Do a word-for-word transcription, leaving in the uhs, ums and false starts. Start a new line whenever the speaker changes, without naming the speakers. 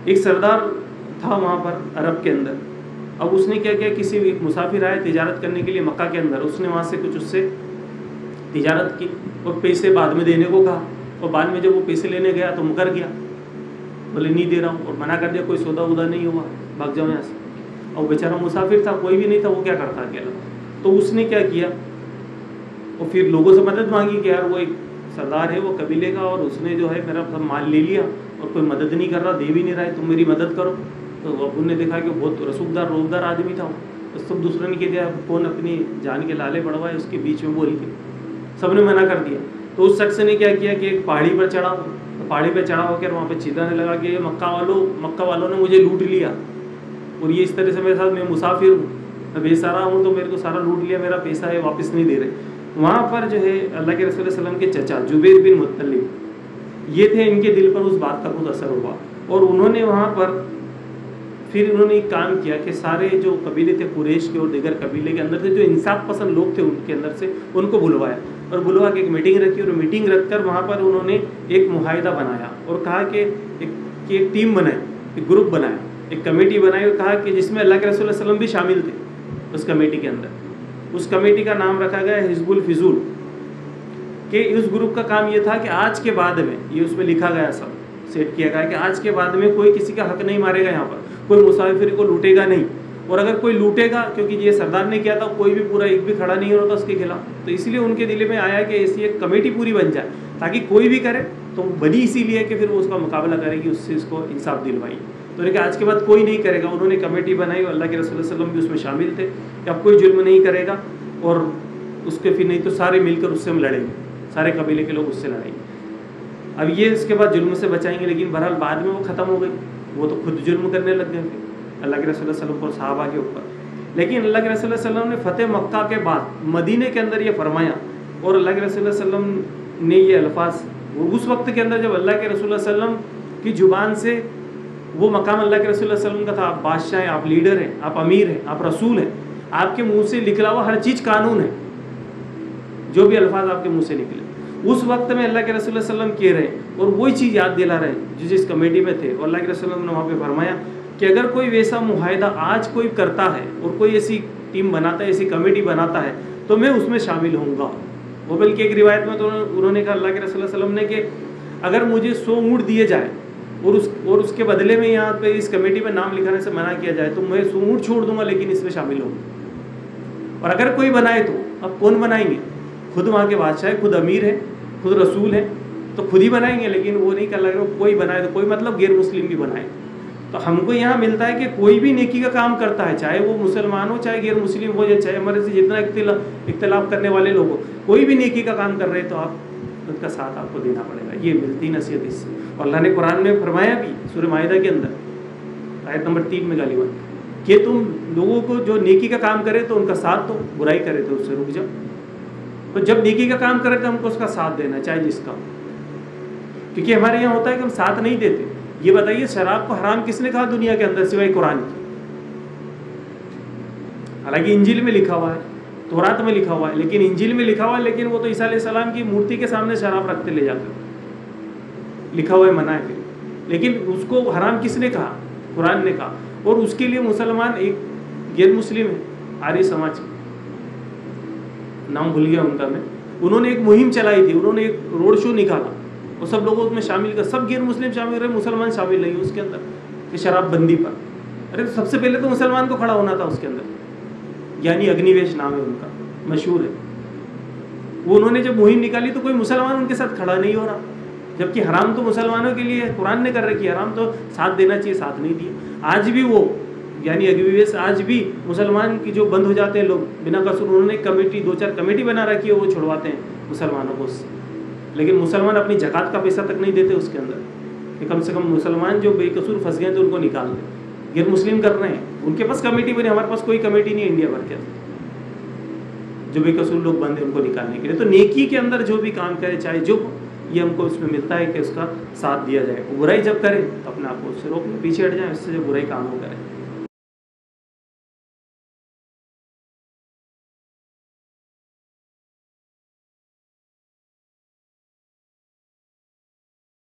ایک سردار تھا وہاں پر عرب کے اندر. اب اس نے کیا کیا, کسی ایک مسافر آئے تجارت کرنے کے لیے مکہ کے اندر, اس نے وہاں سے کچھ اس سے تجارت کی اور پیسے بعد میں دینے کو کہا, اور بعد میں جب وہ پیسے لینے گیا تو مکر گیا, بولے نہیں دے رہا ہوں, اور منع کر دیا, کوئی سودا وودا نہیں ہوا, بھاگ جاؤ یہاں سے. اور بیچارہ مسافر تھا, کوئی بھی نہیں تھا, وہ کیا کرتا اکیلا. تو اس نے کیا کیا, اور پھر لوگوں سے مدد مانگی کہ یار وہ ایک سردار ہے وہ قبیلے کا, اور اس نے جو ہے میرا سب مال لے لیا اور کوئی مدد نہیں کر رہا, دے بھی نہیں رہا ہے, تم میری مدد کرو. تو ابو نے دیکھا کہ بہت رسوخدار روزدار آدمی تھا, تو سب دوسروں نے کہہ دیا کون اپنی جان کے لالے بڑھوائے اس کے بیچ میں بول کے, سب نے منع کر دیا. تو اس شخص نے کیا کیا کہ ایک پہاڑی پر چڑھا, تو پہاڑی پہ چڑھا ہو کر وہاں پہ چلانے لگا کہ مکہ والوں مکہ والوں نے مجھے لوٹ لیا, اور یہ اس طرح سے میرے ساتھ, میں مسافر ہوں, میں بے سارا ہوں, تو میرے کو سارا لوٹ لیا, میرا پیسہ ہے واپس نہیں دے رہے. وہاں پر جو ہے اللہ کے رسول صلی اللہ علیہ وسلم کے چچا جبیر بن مطلب یہ تھے, ان کے دل پر اس بات کا کچھ اثر ہوا, اور انہوں نے وہاں پر پھر انہوں نے ایک کام کیا کہ سارے جو قبیلے تھے قریش کے اور دیگر قبیلے کے اندر سے جو انصاف پسند لوگ تھے ان کے اندر سے, ان کو بلوایا, اور بلوا کے ایک میٹنگ رکھی, اور میٹنگ رکھ کر وہاں پر انہوں نے ایک معاہدہ بنایا اور کہا کہ ایک کہ ایک ٹیم بنائے, ایک گروپ بنایا, ایک کمیٹی بنائی, اور کہا کہ جس میں اللہ کے رسول صلی اللہ علیہ وسلم بھی شامل تھے اس کمیٹی کے اندر. اس کمیٹی کا نام رکھا گیا حزب الفضول, کہ اس گروپ کا کام یہ تھا کہ آج کے بعد میں, یہ اس میں لکھا گیا, سب سیٹ کیا گیا کہ آج کے بعد میں کوئی کسی کا حق نہیں مارے گا, یہاں پر کوئی مسافر کو لوٹے گا نہیں, اور اگر کوئی لوٹے گا, کیونکہ یہ سردار نے کیا تھا, کوئی بھی پورا ایک بھی کھڑا نہیں ہوتا اس کے خلاف, تو اس لیے ان کے دل میں آیا کہ ایسی ایک کمیٹی پوری بن جائے تاکہ کوئی بھی کرے تو بنی اسی لیے کہ پھر وہ اس کا مقابلہ کرے گی, اس سے اس کو انصاف دلوائی. تو نے کہا آج کے بعد کوئی نہیں کرے گا. انہوں نے کمیٹی بنائی, اور اللہ کے رسول صلی اللہ علیہ وسلم بھی اس میں شامل تھے کہ اب کوئی ظلم نہیں کرے گا, اور اس کے پھر نہیں تو سارے مل کر اس سے ہم لڑیں گے, سارے قبیلے کے لوگ اس سے لڑیں گے. اب یہ اس کے بعد ظلم سے بچائیں گے, لیکن بہرحال بعد میں وہ ختم ہو گئی, وہ تو خود ظلم کرنے لگ گئے پھر اللہ کے رسول صلی اللہ علیہ وسلم اور صحابہ کے اوپر. لیکن اللہ کے رسول صلی اللہ علیہ وسلم نے فتح مکہ کے بعد مدینے کے اندر یہ فرمایا, اور اللہ کے رسول صلی اللہ علیہ وسلم نے یہ الفاظ اس وقت کے اندر جب اللہ کے رسول صلی اللہ علیہ وسلم کی زبان سے وہ مقام اللہ کے رسول صلی اللہ علیہ وسلم کا تھا, آپ بادشاہ ہیں, آپ لیڈر ہیں, آپ امیر ہیں, آپ رسول ہیں, آپ کے منہ سے نکلا ہوا ہر چیز قانون ہے, جو بھی الفاظ آپ کے منہ سے نکلے اس وقت میں اللہ کے رسول صلی اللہ علیہ وسلم کہہ رہے ہیں, اور وہی چیز یاد دلا رہے ہیں جو جس کمیٹی میں تھے. اور اللہ کے رسول نے وہاں پہ فرمایا کہ اگر کوئی ویسا معاہدہ آج کوئی کرتا ہے اور کوئی ایسی ٹیم بناتا ہے, ایسی کمیٹی بناتا ہے, تو میں اس میں شامل ہوں گا. وہ بلکہ ایک روایت میں تو انہوں نے کہا اللہ کے رسول صلی اللہ علیہ وسلم نے کہ اگر مجھے سو اونٹ دیے جائے اور اس اور اس کے بدلے میں یہاں پہ اس کمیٹی میں نام لکھانے سے منع کیا جائے, تو میں سو اونٹ چھوڑ دوں گا لیکن اس میں شامل ہوں گا. اور اگر کوئی بنائے تو اب کون بنائیں گے, خود وہاں کے بادشاہ ہے, خود امیر ہے, خود رسول ہے, تو خود ہی بنائیں گے. لیکن وہ نہیں کر لگے کوئی بنائے تو کوئی مطلب غیر مسلم بھی بنائے. تو ہم کو یہاں ملتا ہے کہ کوئی بھی نیکی کا کام کرتا ہے, چاہے وہ مسلمان ہو, چاہے غیر مسلم ہو, یا چاہے ہمارے سے جتنا اختلاف اختلاف کرنے والے لوگ ہو, کوئی بھی نیکی کا کام کر رہے تو آپ ان کا ساتھ آپ کو دینا پڑے گا. یہ ملتی نصیحت اس سے. اور اللہ نے قرآن میں فرمایا بھی سورہ مائدہ کے اندر آیت نمبر تین میں غالباً کہ تم لوگوں کو جو نیکی کا کام کرے تو ان کا ساتھ دو, برائی کرے تو اس سے رک جاؤ. تو جب نیکی کا کام کرے تو ہم کو اس کا ساتھ دینا چاہے جس کا, کیونکہ ہمارے یہاں ہوتا ہے کہ ہم ساتھ نہیں دیتے. یہ بتائیے شراب کو حرام کس نے کہا دنیا کے اندر سوائے قرآن کی؟ حالانکہ انجیل میں لکھا ہوا ہے, تورات میں لکھا ہوا ہے, لیکن انجیل میں لکھا ہوا ہے, لیکن وہ تو عیسیٰ علیہ السلام کی مورتی کے سامنے شراب رکھتے لے جاتے, لکھا ہوا ہے منع ہے پھر. لیکن اس کو حرام کس نے کہا؟ قرآن نے کہا. اور اس کے لیے مسلمان ایک غیر مسلم ہے, آریہ سماج, نام بھول گیا ان کا میں, انہوں نے ایک مہم چلائی تھی, انہوں نے ایک روڈ شو نکالا اور سب لوگوں میں شامل کر, سب غیر مسلم شامل رہے, مسلمان شامل نہیں اس کے اندر, کہ شراب بندی پر. ارے سب سے پہلے تو مسلمان کو کھڑا ہونا تھا اس کے اندر, یعنی اگنیویش نام ہے ان کا, مشہور ہے. وہ انہوں نے جب مہم نکالی تو کوئی مسلمان ان کے ساتھ کھڑا نہیں ہو رہا, جبکہ حرام تو مسلمانوں کے لیے قرآن نے کر رکھی ہے, حرام تو ساتھ دینا چاہیے, ساتھ نہیں دیا. آج بھی وہ یعنی اگنیویش آج بھی مسلمان کی جو بند ہو جاتے ہیں لوگ بنا قصور, انہوں نے کمیٹی دو چار کمیٹی بنا رکھی ہے, وہ چھڑواتے ہیں مسلمانوں کو اس سے. لیکن مسلمان اپنی زکوٰۃ کا پیسہ تک نہیں دیتے اس کے اندر, کہ کم سے کم مسلمان جو بے قصور پھنس گئے تو ان کو نکال دیں. غیر مسلم کر رہے ہیں, ان کے پاس کمیٹی بنی, ہمارے پاس کوئی کمیٹی نہیں انڈیا بھر کے اندر جو بے قصور لوگ بند ہیں ان کو نکالنے کے لیے. تو نیکی کے اندر جو بھی کام کرے, چاہے جو, یہ ہم کو اس میں ملتا ہے کہ اس کا ساتھ دیا جائے. برائی جب کرے تو اپنے آپ کو اس سے روک لیں, پیچھے ہٹ جائیں, اس سے جو برائی کام ہو کرے.